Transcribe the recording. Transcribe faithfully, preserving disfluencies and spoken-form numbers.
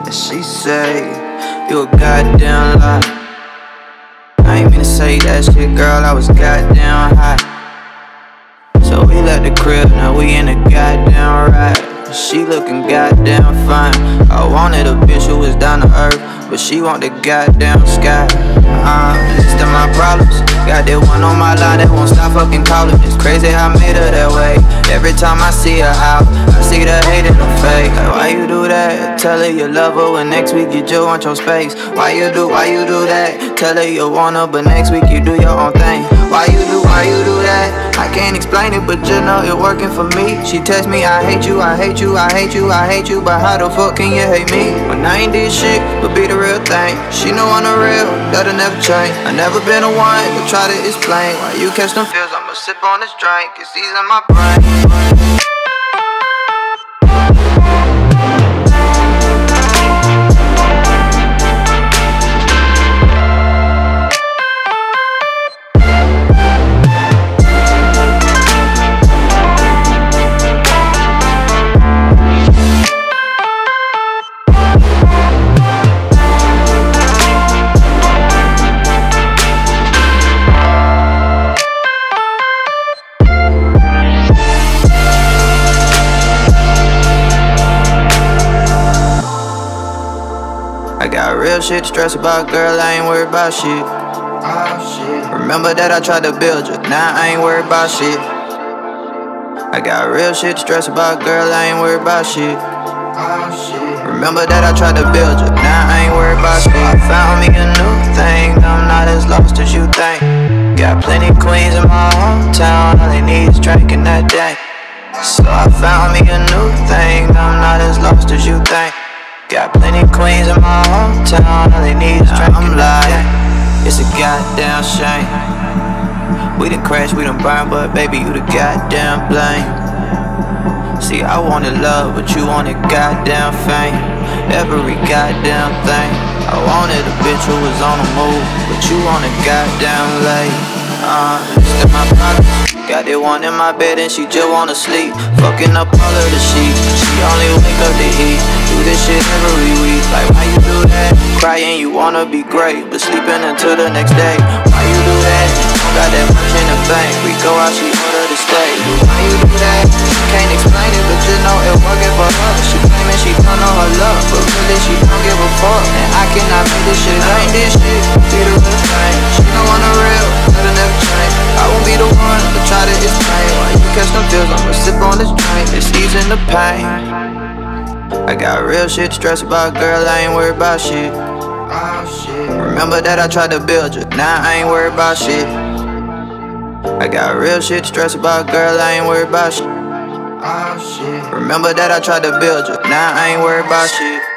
And she say, you a goddamn lie. I ain't mean to say that shit, girl, I was goddamn hot. So we left the crib, now we in the goddamn ride. She looking goddamn fine. I wanted a bitch who was down to earth, but she want the goddamn sky. Uh, list of my problems. Got that one on my line that won't stop fucking calling. It's crazy how I made her that way. Every time I see her out, I see the hate in her face. Like, why you do that? Tell her you love her when next week you just want your space. Why you do, why you do that? Tell her you want her, but next week you do your own thing. Why you do, why you do that? I can't explain it, but you know it working for me. She text me, I hate you, I hate you, I hate you, I hate you. But how the fuck can you hate me? When I ain't did shit, but be the real thing. She know I'm the real, that'll never change. I never been the one to try to explain why you catch them feels. I'ma sip on this drink, it's easy in my brain. I got real shit to stress about, girl, I ain't worried about shit. Oh, shit. Remember that I tried to build you, now I ain't worried about shit. I got real shit to stress about, girl, I ain't worried about shit. Oh, shit. Remember that I tried to build you, now I ain't worried about shit. I found me a new thing, I'm not as lost as you think. Got plenty queens in my hometown, all they need is drinking that day. So I found me a new thing, I'm not as lost as you think. Got plenty queens in my hometown, all they need is drinking. I'm lying, it's a goddamn shame. We done crashed, we done burned, but baby, you the goddamn blame. See, I wanted love, but you wanted goddamn fame. Every goddamn thing. I wanted a bitch who was on the move, but you wanted goddamn late. Uh, it's my problem. Got that one in my bed and she just wanna sleep. Fucking up all of the sheets, she only wake up to eat. Do this shit every week, like why you do that? Crying you wanna be great, but sleeping until the next day. Why you do that? Don't got that much in the bank, we go out, she order to stay. Why you do that? Can't explain it, but you know it working for her. She claiming she don't know her love, but really she don't give a fuck. And I cannot make this shit up. I ain't this shit, be the real thing. She know I'm the real, that'll never change. I won't be the one to try to explain why you catch them feels. I'ma sip on this drink, it's easing the pain. I got real shit to stress about, girl, I ain't worried about shit. Oh, shit. Remember that I tried to build you, now I ain't worried about shit. I got real shit to stress about, girl, I ain't worried about shit. Oh, shit. Remember that I tried to build you, now I ain't worried about shit.